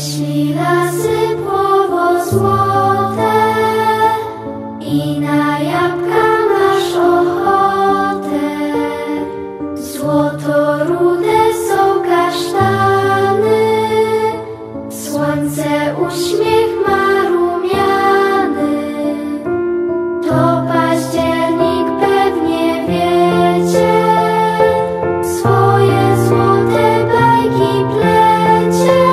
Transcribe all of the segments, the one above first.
Jeśli lasy płowo złote i na jabłka masz ochotę, złoto rude są kasztany, słońce uśmiech ma rumiany, to październik pewnie wiecie, swoje złote bajki plecie.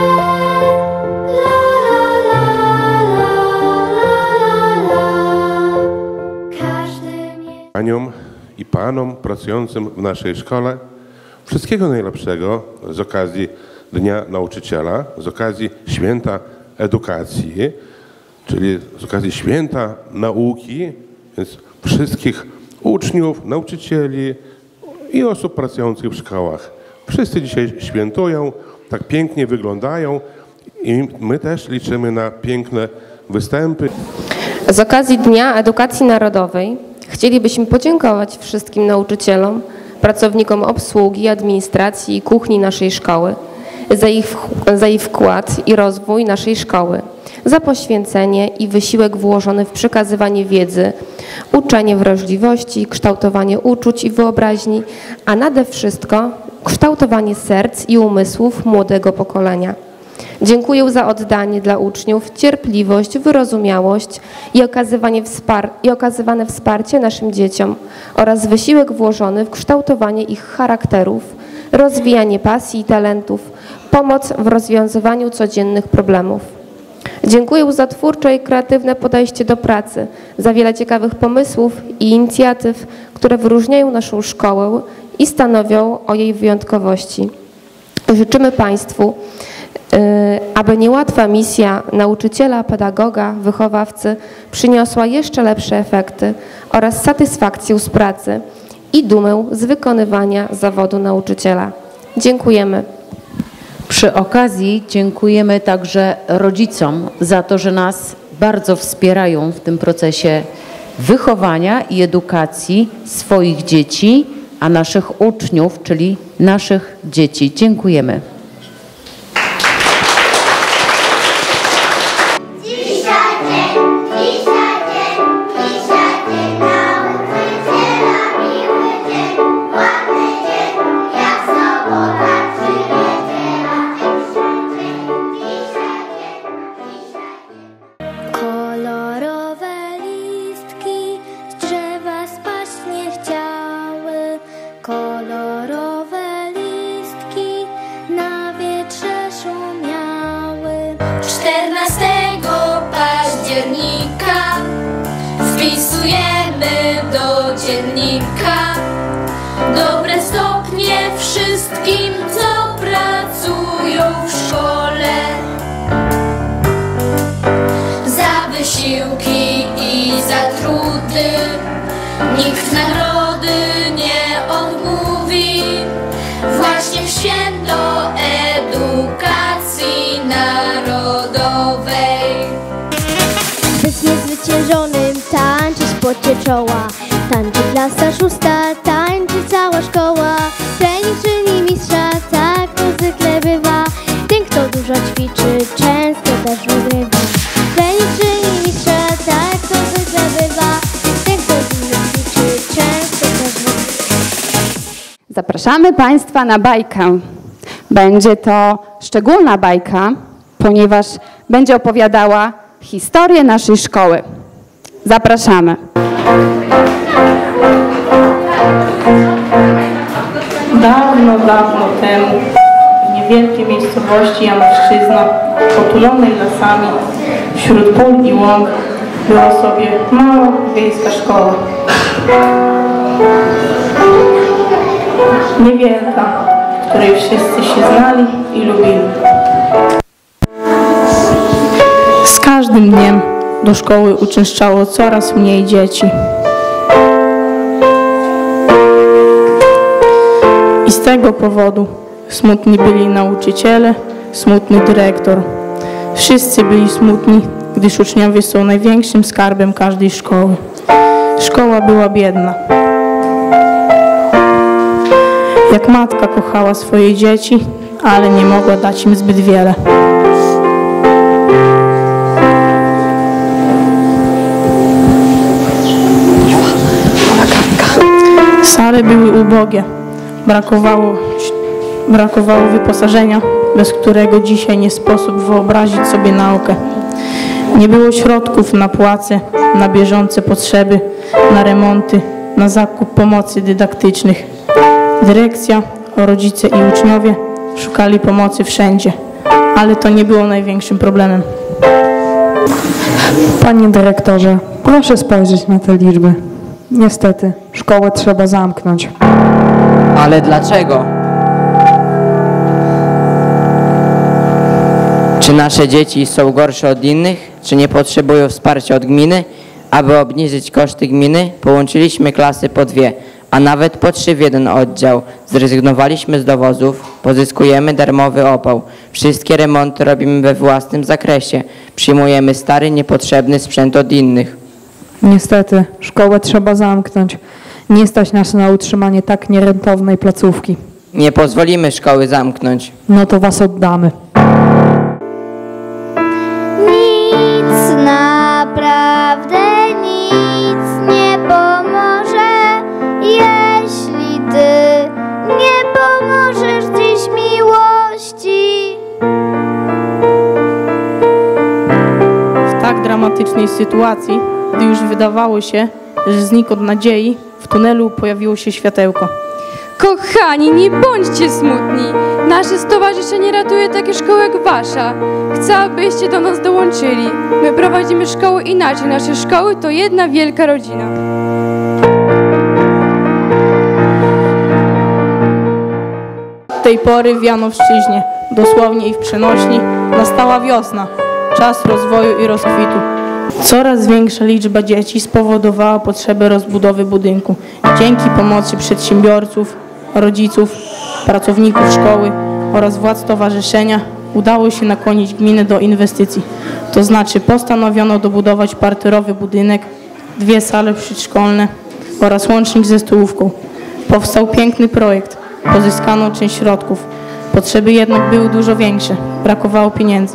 Paniom i panom pracującym w naszej szkole wszystkiego najlepszego z okazji Dnia Nauczyciela, z okazji Święta Edukacji, czyli z okazji Święta Nauki, więc wszystkich uczniów, nauczycieli i osób pracujących w szkołach. Wszyscy dzisiaj świętują, tak pięknie wyglądają i my też liczymy na piękne występy. Z okazji Dnia Edukacji Narodowej chcielibyśmy podziękować wszystkim nauczycielom, pracownikom obsługi, administracji i kuchni naszej szkoły za ich wkład i rozwój naszej szkoły, za poświęcenie i wysiłek włożony w przekazywanie wiedzy, uczenie wrażliwości, kształtowanie uczuć i wyobraźni, a nade wszystko kształtowanie serc i umysłów młodego pokolenia. Dziękuję za oddanie dla uczniów, cierpliwość, wyrozumiałość i okazywane wsparcie naszym dzieciom oraz wysiłek włożony w kształtowanie ich charakterów, rozwijanie pasji i talentów, pomoc w rozwiązywaniu codziennych problemów. Dziękuję za twórcze i kreatywne podejście do pracy, za wiele ciekawych pomysłów i inicjatyw, które wyróżniają naszą szkołę i stanowią o jej wyjątkowości. Życzymy Państwu, aby niełatwa misja nauczyciela, pedagoga, wychowawcy przyniosła jeszcze lepsze efekty oraz satysfakcję z pracy i dumę z wykonywania zawodu nauczyciela. Dziękujemy. Przy okazji dziękujemy także rodzicom za to, że nas bardzo wspierają w tym procesie wychowania i edukacji swoich dzieci, a naszych uczniów, czyli naszych dzieci. Dziękujemy. Kolorowe listki na wietrze szumiały. 14 października wpisujemy do dziennika dobre stopnie wszystkim, co pracują w szkole. Za wysiłki i za trudy nikt nagrody nie odmówi. Właśnie w święto edukacji narodowej. Być niezwyciężonym, tańczyć pocie czoła. Tańczy klasa 6, tańczy cała szkoła. Trening czyni mistrza, tak to zwykle bywa. Ten, kto dużo ćwiczy, często też wygrywa. Trening czyni mistrza, tak to zwykle bywa. Ten, kto dużo ćwiczy, często też wygrywa. Zapraszamy Państwa na bajkę. Będzie to szczególna bajka, ponieważ będzie opowiadała historię naszej szkoły. Zapraszamy. Dawno, dawno temu w niewielkiej miejscowości Janorszczyzna, otulonej lasami, wśród pól i łąk, była sobie mała wiejska szkoła. Niewielka, w której wszyscy się znali i lubili. Z każdym dniem do szkoły uczęszczało coraz mniej dzieci. I z tego powodu smutni byli nauczyciele, smutny dyrektor. Wszyscy byli smutni, gdyż uczniowie są największym skarbem każdej szkoły. Szkoła była biedna. Jak matka kochała swoje dzieci, ale nie mogła dać im zbyt wiele. Szkoły były ubogie, brakowało wyposażenia, bez którego dzisiaj nie sposób wyobrazić sobie naukę. Nie było środków na płace, na bieżące potrzeby, na remonty, na zakup pomocy dydaktycznych. Dyrekcja, rodzice i uczniowie szukali pomocy wszędzie, ale to nie było największym problemem. Panie dyrektorze, proszę spojrzeć na te liczby. Niestety, szkołę trzeba zamknąć. Ale dlaczego? Czy nasze dzieci są gorsze od innych? Czy nie potrzebują wsparcia od gminy? Aby obniżyć koszty gminy, połączyliśmy klasy po 2, a nawet po 3 w jeden oddział. Zrezygnowaliśmy z dowozów, pozyskujemy darmowy opał. Wszystkie remonty robimy we własnym zakresie. Przyjmujemy stary, niepotrzebny sprzęt od innych. Niestety, szkołę trzeba zamknąć. Nie stać nas na utrzymanie tak nierentownej placówki. Nie pozwolimy szkoły zamknąć. No to was oddamy. Nic, naprawdę nic nie pomoże, jeśli ty nie pomożesz dziś miłości. W tak dramatycznej sytuacji, gdy już wydawało się, że znikąd nadziei, w tunelu pojawiło się światełko. Kochani, nie bądźcie smutni. Nasze stowarzyszenie ratuje takie szkoły jak wasza. Chcę, abyście do nas dołączyli. My prowadzimy szkoły inaczej. Nasze szkoły to jedna wielka rodzina. Od tej pory w Janowszczyźnie, dosłownie i w przenośni, nastała wiosna, czas rozwoju i rozkwitu. Coraz większa liczba dzieci spowodowała potrzebę rozbudowy budynku. Dzięki pomocy przedsiębiorców, rodziców, pracowników szkoły oraz władz stowarzyszenia udało się nakłonić gminę do inwestycji. To znaczy postanowiono dobudować parterowy budynek, 2 sale przedszkolne oraz łącznik ze stołówką. Powstał piękny projekt, pozyskano część środków. Potrzeby jednak były dużo większe, brakowało pieniędzy.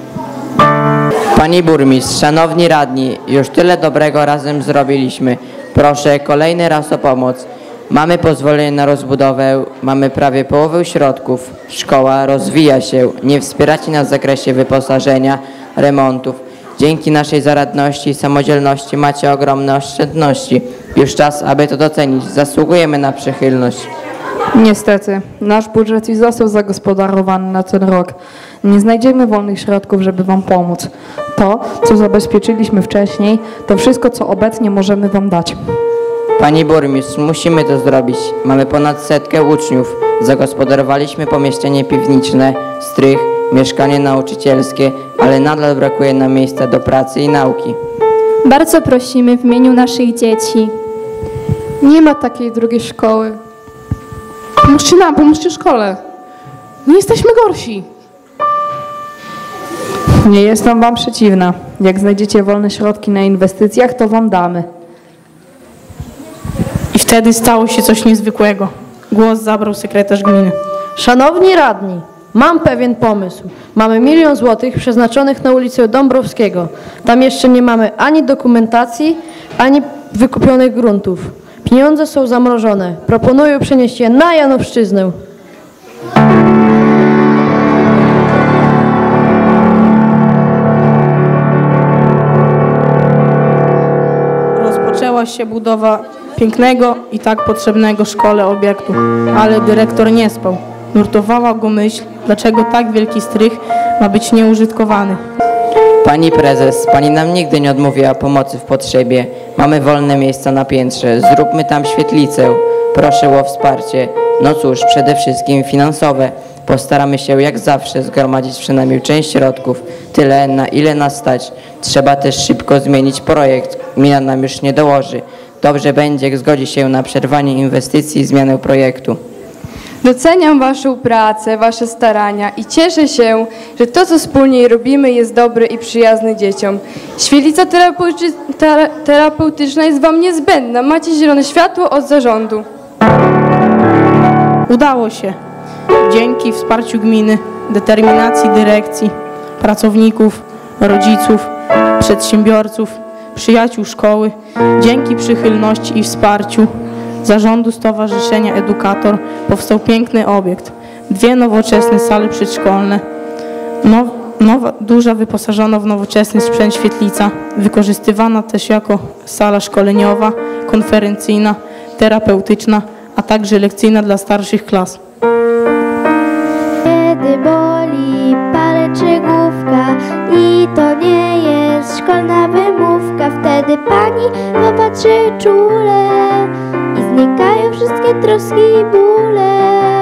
Pani burmistrz, szanowni radni, już tyle dobrego razem zrobiliśmy. Proszę kolejny raz o pomoc. Mamy pozwolenie na rozbudowę, mamy prawie połowę środków. Szkoła rozwija się. Nie wspieracie nas w zakresie wyposażenia, remontów. Dzięki naszej zaradności i samodzielności macie ogromne oszczędności. Już czas, aby to docenić. Zasługujemy na przychylność. Niestety, nasz budżet już został zagospodarowany na ten rok. Nie znajdziemy wolnych środków, żeby wam pomóc. To, co zabezpieczyliśmy wcześniej, to wszystko, co obecnie możemy wam dać. Pani burmistrz, musimy to zrobić. Mamy ponad 100 uczniów. Zagospodarowaliśmy pomieszczenie piwniczne, strych, mieszkanie nauczycielskie, ale nadal brakuje nam miejsca do pracy i nauki. Bardzo prosimy w imieniu naszych dzieci. Nie ma takiej drugiej szkoły. Pomóżcie nam, pomóżcie szkole. Nie jesteśmy gorsi. Nie jestem wam przeciwna. Jak znajdziecie wolne środki na inwestycjach, to wam damy. I wtedy stało się coś niezwykłego. Głos zabrał sekretarz gminy. Szanowni radni, mam pewien pomysł. Mamy 1 000 000 złotych przeznaczonych na ulicę Dąbrowskiego. Tam jeszcze nie mamy ani dokumentacji, ani wykupionych gruntów. Pieniądze są zamrożone. Proponuję przenieść je na Janowszczyznę. Rozpoczęła się budowa pięknego i tak potrzebnego szkole obiektu, ale dyrektor nie spał. Nurtowała go myśl, dlaczego tak wielki strych ma być nieużytkowany. Pani prezes, pani nam nigdy nie odmówiła pomocy w potrzebie. Mamy wolne miejsca na piętrze. Zróbmy tam świetlicę. Proszę o wsparcie. No cóż, przede wszystkim finansowe. Postaramy się jak zawsze zgromadzić przynajmniej część środków. Tyle, na ile nas stać. Trzeba też szybko zmienić projekt. Gmina nam już nie dołoży. Dobrze będzie, jak zgodzi się na przerwanie inwestycji i zmianę projektu. Doceniam waszą pracę, wasze starania i cieszę się, że to, co wspólnie robimy, jest dobre i przyjazne dzieciom. Świetlica terapeutyczna jest wam niezbędna. Macie zielone światło od zarządu. Udało się. Dzięki wsparciu gminy, determinacji dyrekcji, pracowników, rodziców, przedsiębiorców, przyjaciół szkoły, dzięki przychylności i wsparciu zarządu Stowarzyszenia Edukator powstał piękny obiekt. 2 nowoczesne sale przedszkolne, nowa, duża wyposażona w nowoczesny sprzęt świetlica, wykorzystywana też jako sala szkoleniowa, konferencyjna, terapeutyczna, a także lekcyjna dla starszych klas. Kiedy boli palczy główka i to nie jest szkolna wymówka, wtedy pani popatrzy czule i znikają wszystkie troski i bóle.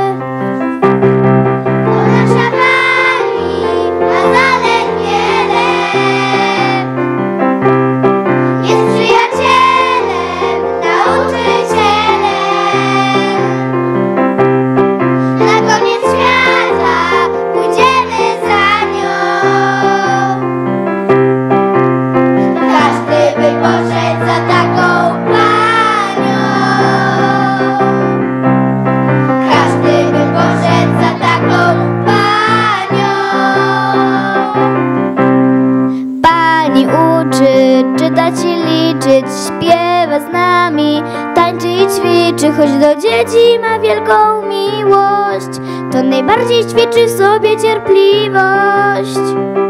Czytać i liczyć, śpiewa z nami, tańczy i ćwiczy, choć do dzieci ma wielką miłość, to najbardziej ćwiczy w sobie cierpliwość.